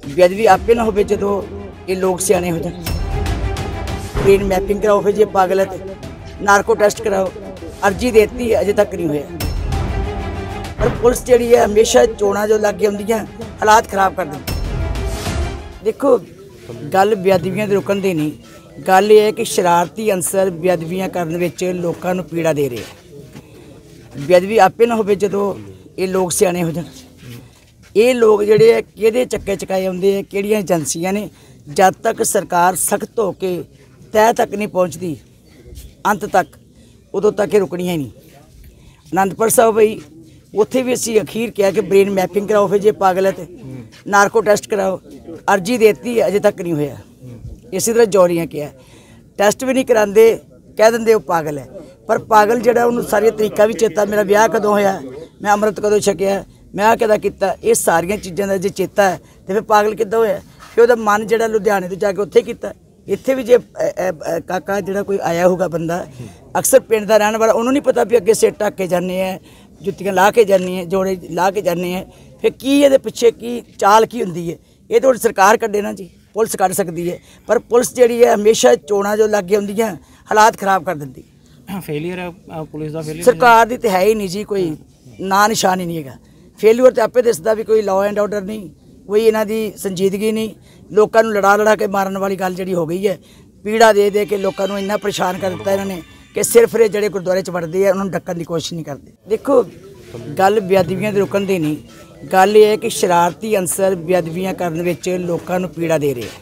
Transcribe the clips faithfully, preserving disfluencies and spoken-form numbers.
बेअदबी आपे ना होवे जदों ये लोग सियाने हो जाण। ब्रेन मैपिंग कराओ, फिर जे पागल है तो नार्को टेस्ट कराओ। अर्जी देती अजे तक नहीं हुआ। पर पुलिस जी है हमेशा चोणां जो लागे आउंदियां हालात खराब कर देंदी। देखो गल बेअदबियां दे रुकण दी नहीं, गल ये है कि शरारती अंसर बेअदबियां करन विच लोकां नूं पीड़ा दे रहे हैं। बेअदबी आपे ना होवे जदों ये लोग सियाने हो जाण। ये लोग जिहड़े आ किहदे चक्के चकाए आउंदे आ, किहड़ियां एजेंसियां ने, जद तक सरकार सख्त हो के तय तक नहीं पहुँचती अंत तक, उदों तक ये रुकनियां ही नहीं। आनंदपुर साहब भाई उत्थे भी असीं अखीर किया कि ब्रेन मैपिंग कराओ, फिर जे पागल है तो नार्को टेस्ट कराओ। अर्जी देती अजे तक नहीं होया। इसी तरह जौरियां किया टेस्ट भी नहीं करांदे, कह देंगे वो पागल है। पर पागल जिहड़ा उन्होंने सारी तरीका भी चेता, मेरा ब्याह कदों होया, मैं अमृत कदों छकिया, मैं आ किदा कीता, ये सारियां चीज़ां दा जे चेता है तो फिर पागल किद्दां होया? फिर उहदा मन जिहड़ा लुधियाने तो जाके उत्थे कीता। इत्थे भी जे काका जिहड़ा कोई आया होगा बंदा अक्सर पिंड दा रहने वाला, उन्होंने नहीं पता भी अगे सिर ढक के जाने हैं, जुत्तियां ला के जाने हैं, जोड़े ला के जाने हैं। फिर की ये पिछे की चाल की हुंदी है, ये तो सरकार कड्डे ना जी, पुलिस कढ़ सकती है। पर पुलिस जी है हमेशा चोणां जो लागे आउंदियां हालात खराब कर देंदी। फेलियर है पुलिस दा, फेलियर सरकार दी तो है ही नहीं जी, कोई ना निशान ही नहीं है। फेलियर तो आपे दसदा भी कोई लॉ एंड ऑर्डर नहीं, कोई इन्हां दी संजीदगी नहीं। लोगों को लड़ा लड़ा के मारन वाली गल जी हो गई है। पीड़ा दे दे के लोगों को इन्ना परेशान कर दिता इन्होंने कि सिर्फ ये जोड़े गुरुद्वारे वड़ते हैं उन्होंने ढक्कन की कोशिश नहीं करते। देखो गल बेअदबियां दे रुकण दी नहीं, गल ये है कि शरारती अंसर बेअदबियां करन विच लोकां नूं पीड़ा दे रहे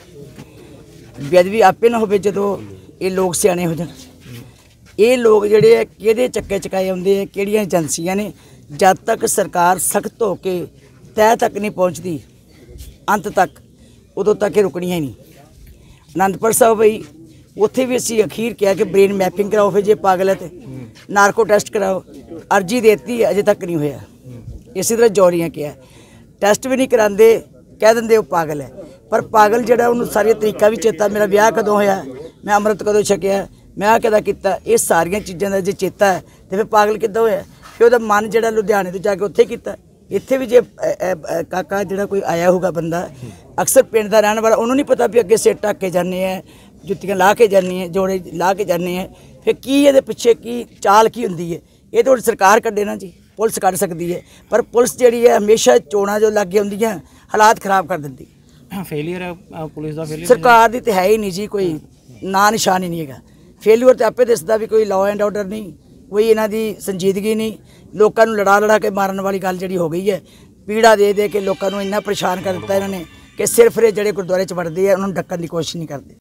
हैं। बेअदबी आपे ना होवे जदों ये लोग सियाने हो जाण। ये लोग जिहड़े आ किहदे चक्के चकाए आउंदे आ, किहड़ियां एजेंसियां ने, जद तक सरकार सख्त हो के तय तक नहीं पहुँचती अंत तक, उदों तक ये रुकनियां ही नहीं। आनंदपुर साहब भाई उत्थे भी असीं अखीर किया कि ब्रेन मैपिंग कराओ, फिर जे पागल है तो नार्को टेस्ट कराओ। अर्जी देती अजे तक नहीं होया। इसी तरह जौरियां किया टेस्ट भी नहीं करांदे, कह देंगे वो पागल है। पर पागल जिहड़ा उन्होंने सारी तरीका भी चेता, मेरा ब्याह कदों होया, मैं अमृत कदों छकिया, मैं आ किदा कीता, ये सारियां चीज़ां दा जे चेता है तो फिर पागल किद्दां होया? फिर उहदा मन जिहड़ा लुधियाने तो जाके उत्थे कीता। इत्थे भी जे काका जिहड़ा कोई आया होगा बंदा अक्सर पिंड दा रहने वाला, उन्होंने नहीं पता भी अगे सिर ढक के जाने हैं, जुत्तियां ला के जाने हैं, जोड़े ला के जाने हैं। फिर की ये पिछे की चाल की हुंदी है, ये तो सरकार कड्डे ना जी, पुलिस कढ़ सकती है। पर पुलिस जी है हमेशा चोणां जो लागे आउंदियां हालात खराब कर देंदी। फेलियर है पुलिस दा, फेलियर सरकार दी तो है ही नहीं जी, कोई ना निशान ही नहीं है। फेलियर तो आपे दसदा भी कोई लॉ एंड ऑर्डर नहीं, कोई इन्हां दी संजीदगी नहीं। लोगों को लड़ा लड़ा के मारन वाली गल जी हो गई है। पीड़ा दे दे के लोगों को इन्ना परेशान कर दिता इन्होंने कि सिर्फ ये जोड़े गुरुद्वारे वड़ते हैं उन्होंने ढक्कन की कोशिश नहीं करते।